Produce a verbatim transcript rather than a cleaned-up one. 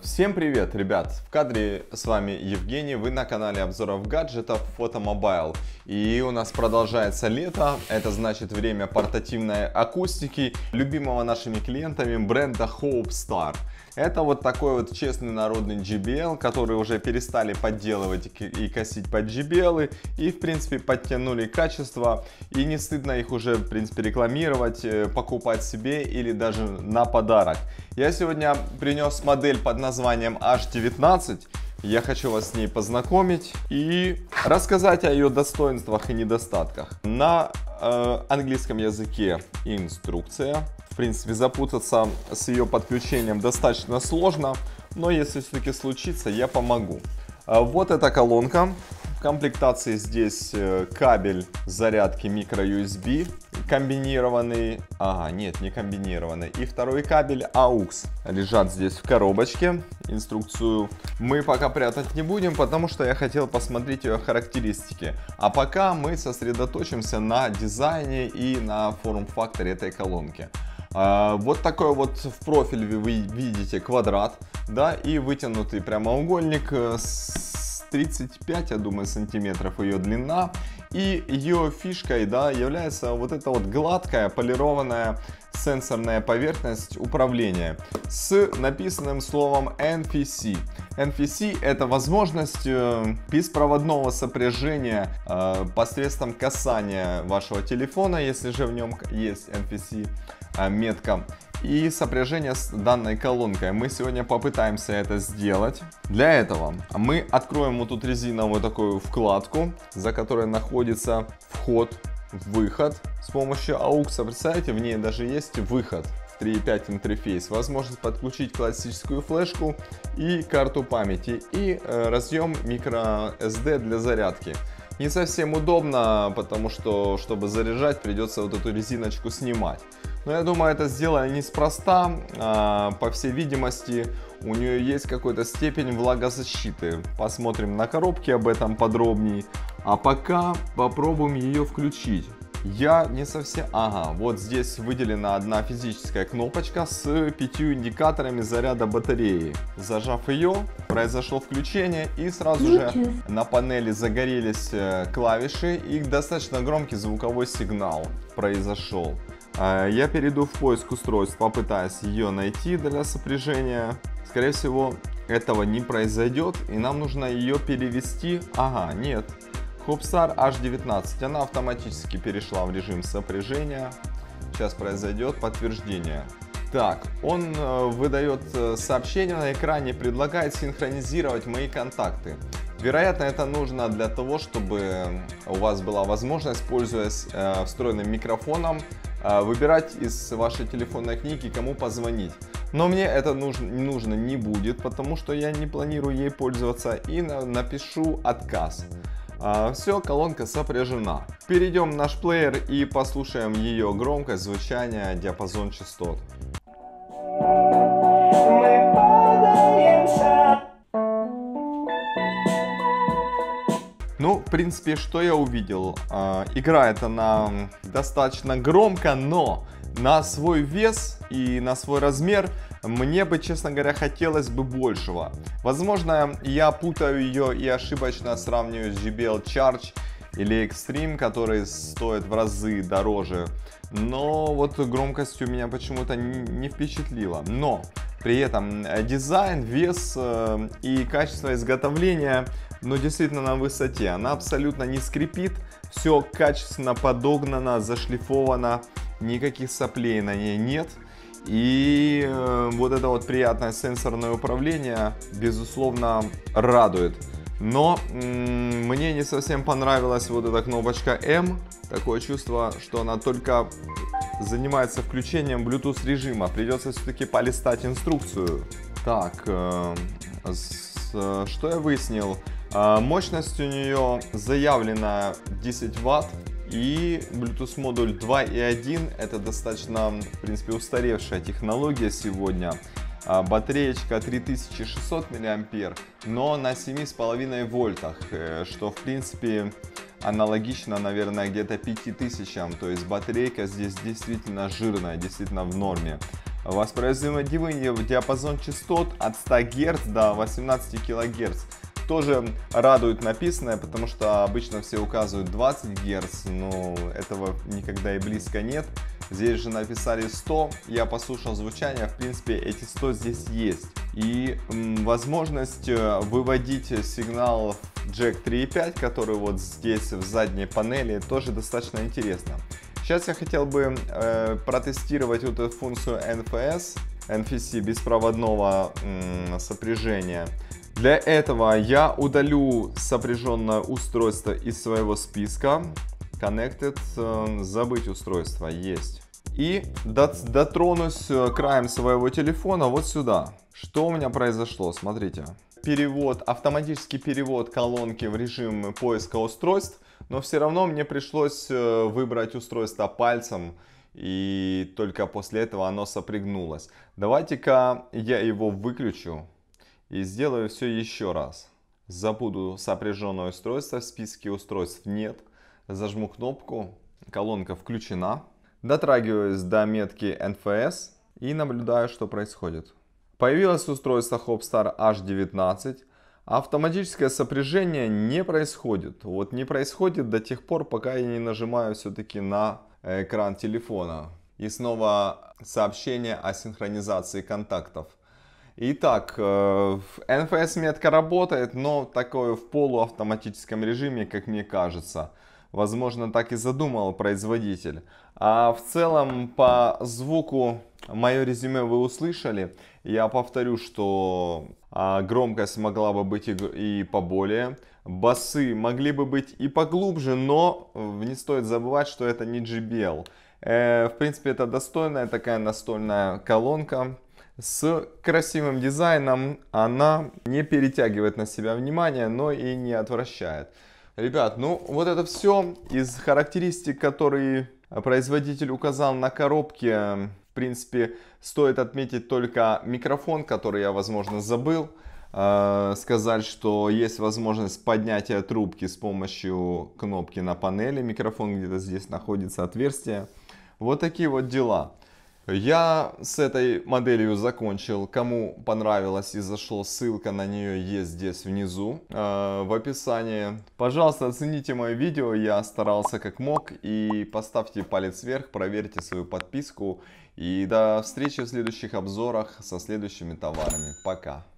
Всем привет, ребят! В кадре с вами Евгений, вы на канале обзоров гаджетов Photomobile. И у нас продолжается лето, это значит время портативной акустики, любимого нашими клиентами бренда Hopestar. Это вот такой вот честный народный джей би эл, который уже перестали подделывать и косить под джей би эл, и в принципе подтянули качество, и не стыдно их уже в принципе рекламировать, покупать себе или даже на подарок. Я сегодня принес модель под названием эйч девятнадцать. Я хочу вас с ней познакомить и рассказать о ее достоинствах и недостатках. На э, английском языке инструкция. В принципе, запутаться с ее подключением достаточно сложно, но если все-таки случится, я помогу. Вот эта колонка. В комплектации здесь кабель зарядки микро ю эс би комбинированный. Ага, нет, не комбинированный. И второй кабель аукс лежат здесь в коробочке. Инструкцию мы пока прятать не будем, потому что я хотел посмотреть ее характеристики. А пока мы сосредоточимся на дизайне и на форм-факторе этой колонки. Вот такой вот в профиль вы видите квадрат, да, и вытянутый прямоугольник с тридцать пять, я думаю, сантиметров ее длина. И ее фишкой, да, является вот эта вот гладкая полированная сенсорная поверхность управления с написанным словом эн эф си. эн эф си это возможность беспроводного сопряжения э, посредством касания вашего телефона, если же в нем есть эн эф си э, метка, и сопряжение с данной колонкой. Мы сегодня попытаемся это сделать. Для этого мы откроем вот тут резиновую такую вкладку, за которой находится вход, выход с помощью аукса. Представляете, в ней даже есть выход в три и пять интерфейс, возможность подключить классическую флешку и карту памяти, и э, разъем micro эс ди для зарядки. Не совсем удобно, потому что, чтобы заряжать, придется вот эту резиночку снимать. Но я думаю, это сделано неспроста. А, по всей видимости, у нее есть какой-то степень влагозащиты. Посмотрим на коробке об этом подробнее. А пока попробуем ее включить. Я не совсем... Ага, вот здесь выделена одна физическая кнопочка с пятью индикаторами заряда батареи. Зажав ее, произошло включение, и сразу же на панели загорелись клавиши, и достаточно громкий звуковой сигнал произошел. Я перейду в поиск устройств, попытаюсь ее найти для сопряжения. Скорее всего, этого не произойдет, и нам нужно ее перевести. Ага, нет. Hopestar эйч девятнадцать, она автоматически перешла в режим сопряжения. Сейчас произойдет подтверждение. Так, он э, выдает сообщение на экране, предлагает синхронизировать мои контакты. Вероятно, это нужно для того, чтобы у вас была возможность, пользуясь э, встроенным микрофоном, э, выбирать из вашей телефонной книги, кому позвонить. Но мне это нужно, нужно не будет, потому что я не планирую ей пользоваться, и на, напишу отказ. Все, колонка сопряжена. Перейдем в наш плеер и послушаем ее громкость, звучание, диапазон частот. Ну, в принципе, что я увидел? Играет она достаточно громко, но на свой вес и на свой размер мне бы, честно говоря, хотелось бы большего. Возможно, я путаю ее и ошибочно сравниваю с джей би эл Charge или Extreme, которые стоят в разы дороже. Но вот громкость у меня почему-то не впечатлила. Но при этом дизайн, вес и качество изготовления, ну, действительно на высоте. Она абсолютно не скрипит, все качественно подогнано, зашлифовано, никаких соплей на ней нет. И э, вот это вот приятное сенсорное управление, безусловно, радует. Но м-м, мне не совсем понравилась вот эта кнопочка эм. Такое чувство, что она только занимается включением Bluetooth режима. Придется все-таки полистать инструкцию. Так, э, с, что я выяснил? Э, мощность у нее заявлена десять ватт. И Bluetooth модуль два и один, это достаточно, в принципе, устаревшая технология сегодня. Батареечка три тысячи шестьсот миллиампер, но на семи с половиной вольтах, что, в принципе, аналогично, наверное, где-то пяти тысячам. То есть батарейка здесь действительно жирная, действительно в норме. Воспроизводимый диапазон частот от ста герц до восемнадцати килогерц. Тоже радует написанное, потому что обычно все указывают двадцать герц, но этого никогда и близко нет. Здесь же написали сто, я послушал звучание, в принципе эти сто здесь есть. И м, возможность выводить сигнал джек три и пять, который вот здесь в задней панели, тоже достаточно интересно. Сейчас я хотел бы э, протестировать вот эту функцию эн эф эс, эн эф си, беспроводного м, сопряжения. Для этого я удалю сопряженное устройство из своего списка. Connected, забыть устройство, есть. И дотронусь краем своего телефона вот сюда. Что у меня произошло, смотрите. Перевод, автоматический перевод колонки в режим поиска устройств, но все равно мне пришлось выбрать устройство пальцем, и только после этого оно сопрягнулось. Давайте-ка я его выключу и сделаю все еще раз. Забуду сопряженное устройство, в списке устройств нет. Зажму кнопку, колонка включена. Дотрагиваюсь до метки эн эф эс и наблюдаю, что происходит. Появилось устройство Hopstar эйч девятнадцать. Автоматическое сопряжение не происходит. Вот не происходит до тех пор, пока я не нажимаю все-таки на экран телефона. И снова сообщение о синхронизации контактов. Итак, эн эф эс метка работает, но такое в полуавтоматическом режиме, как мне кажется. Возможно, так и задумал производитель. А в целом, по звуку, мое резюме вы услышали. Я повторю, что громкость могла бы быть и поболее. Басы могли бы быть и поглубже, но не стоит забывать, что это не джей би эл. В принципе, это достойная такая настольная колонка. С красивым дизайном, она не перетягивает на себя внимание, но и не отвращает. Ребят, ну вот это все из характеристик, которые производитель указал на коробке. В принципе, стоит отметить только микрофон, который я, возможно, забыл. Э, сказать, что есть возможность поднятия трубки с помощью кнопки на панели. Микрофон где-то здесь находится, отверстие. Вот такие вот дела. Я с этой моделью закончил. Кому понравилось и зашло, ссылка на нее есть здесь внизу э, в описании. Пожалуйста, оцените мое видео, я старался как мог. И поставьте палец вверх, проверьте свою подписку. И до встречи в следующих обзорах со следующими товарами. Пока!